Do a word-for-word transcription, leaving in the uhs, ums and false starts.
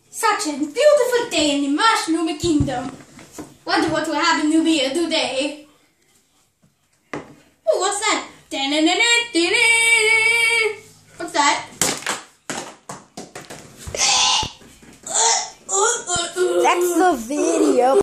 Such a beautiful day in the Mushroom Kingdom. Wonder what will happen to me today. Oh, what's that? What's that? That's the video.